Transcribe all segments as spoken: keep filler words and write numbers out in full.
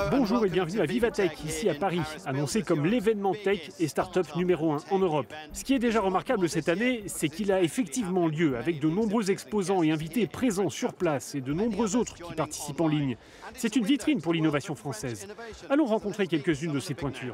Bonjour et bienvenue à Vivatech, ici à Paris, annoncé comme l'événement tech et start-up numéro un en Europe. Ce qui est déjà remarquable cette année, c'est qu'il a effectivement lieu avec de nombreux exposants et invités présents sur place et de nombreux autres qui participent en ligne. C'est une vitrine pour l'innovation française. Allons rencontrer quelques-unes de ces pointures.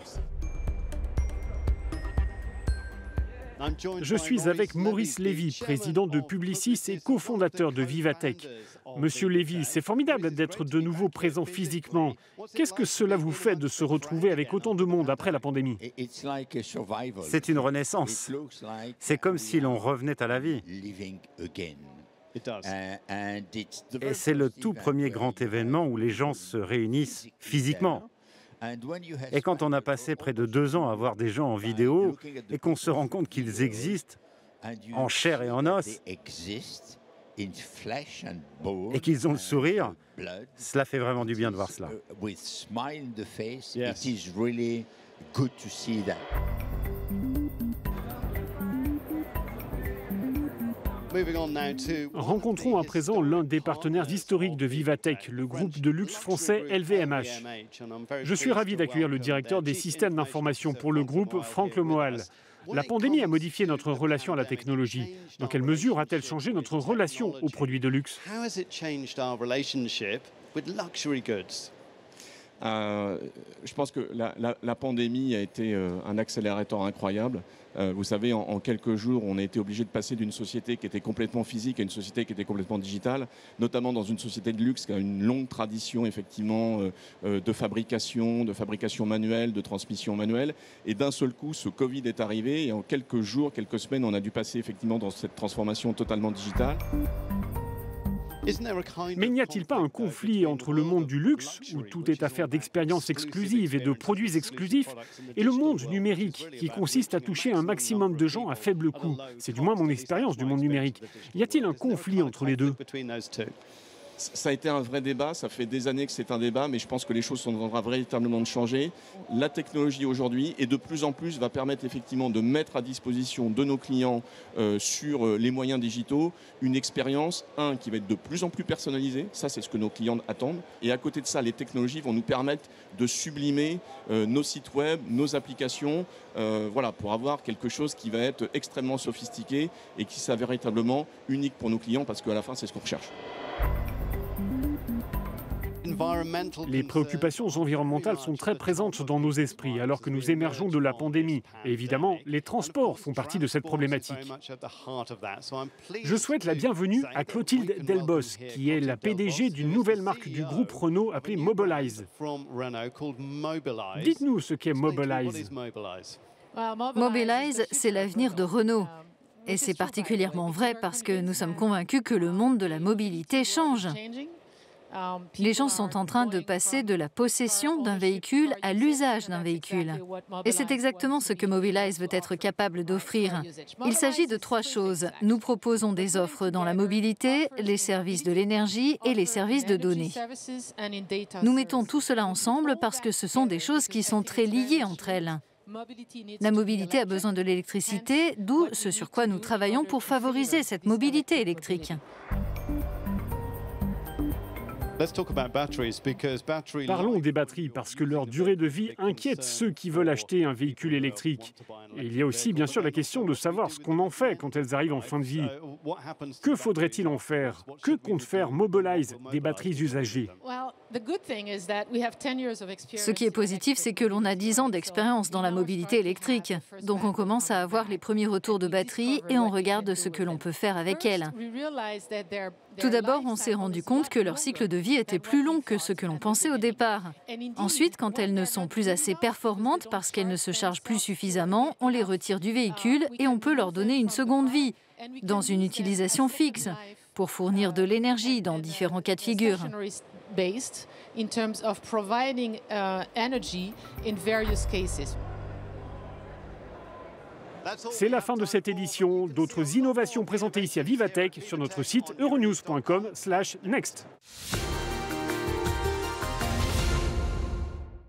Je suis avec Maurice Lévy, président de Publicis et cofondateur de Vivatech. Monsieur Lévy, c'est formidable d'être de nouveau présent physiquement. Qu'est-ce que cela vous fait de se retrouver avec autant de monde après la pandémie? C'est une renaissance. C'est comme si l'on revenait à la vie. Et c'est le tout premier grand événement où les gens se réunissent physiquement. Et quand on a passé près de deux ans à voir des gens en vidéo et qu'on se rend compte qu'ils existent en chair et en os et qu'ils ont le sourire, cela fait vraiment du bien de voir cela. Rencontrons à présent l'un des partenaires historiques de Vivatech, le groupe de luxe français L V M H. Je suis ravi d'accueillir le directeur des systèmes d'information pour le groupe, Franck Lemoal. La pandémie a modifié notre relation à la technologie. Dans quelle mesure a-t-elle changé notre relation aux produits de luxe? Euh, je pense que la, la, la pandémie a été euh, un accélérateur incroyable. Euh, vous savez, en, en quelques jours, on a été obligé de passer d'une société qui était complètement physique à une société qui était complètement digitale, notamment dans une société de luxe qui a une longue tradition effectivement euh, euh, de fabrication, de fabrication manuelle, de transmission manuelle. Et d'un seul coup, ce Covid est arrivé et en quelques jours, quelques semaines, on a dû passer effectivement dans cette transformation totalement digitale. Mais n'y a-t-il pas un conflit entre le monde du luxe, où tout est affaire d'expériences exclusives et de produits exclusifs, et le monde numérique, qui consiste à toucher un maximum de gens à faible coût? C'est du moins mon expérience du monde numérique. Y a-t-il un conflit entre les deux? Ça a été un vrai débat, ça fait des années que c'est un débat, mais je pense que les choses sont en train véritablement de changer. La technologie aujourd'hui, et de plus en plus, va permettre effectivement de mettre à disposition de nos clients euh, sur les moyens digitaux une expérience, un, qui va être de plus en plus personnalisée, ça c'est ce que nos clients attendent, et à côté de ça, les technologies vont nous permettre de sublimer euh, nos sites web, nos applications, euh, voilà, pour avoir quelque chose qui va être extrêmement sophistiqué et qui sera véritablement unique pour nos clients, parce qu'à la fin, c'est ce qu'on recherche. Les préoccupations environnementales sont très présentes dans nos esprits alors que nous émergeons de la pandémie. Et évidemment, les transports font partie de cette problématique. Je souhaite la bienvenue à Clotilde Delbos, qui est la P D G d'une nouvelle marque du groupe Renault appelée Mobilize. Dites-nous ce qu'est Mobilize. Mobilize, c'est l'avenir de Renault. Et c'est particulièrement vrai parce que nous sommes convaincus que le monde de la mobilité change. Les gens sont en train de passer de la possession d'un véhicule à l'usage d'un véhicule. Et c'est exactement ce que Mobilize veut être capable d'offrir. Il s'agit de trois choses. Nous proposons des offres dans la mobilité, les services de l'énergie et les services de données. Nous mettons tout cela ensemble parce que ce sont des choses qui sont très liées entre elles. La mobilité a besoin de l'électricité, d'où ce sur quoi nous travaillons pour favoriser cette mobilité électrique. Parlons des batteries, parce que leur durée de vie inquiète ceux qui veulent acheter un véhicule électrique. Et il y a aussi bien sûr la question de savoir ce qu'on en fait quand elles arrivent en fin de vie. Que faudrait-il en faire? Que compte faire Mobilize des batteries usagées? Ce qui est positif, c'est que l'on a dix ans d'expérience dans la mobilité électrique. Donc on commence à avoir les premiers retours de batterie et on regarde ce que l'on peut faire avec elles. Tout d'abord, on s'est rendu compte que leur cycle de vie était plus long que ce que l'on pensait au départ. Ensuite, quand elles ne sont plus assez performantes parce qu'elles ne se chargent plus suffisamment, on les retire du véhicule et on peut leur donner une seconde vie, dans une utilisation fixe, pour fournir de l'énergie dans différents cas de figure. C'est la fin de cette édition. D'autres innovations présentées ici à Vivatech sur notre site euronews point com slash next.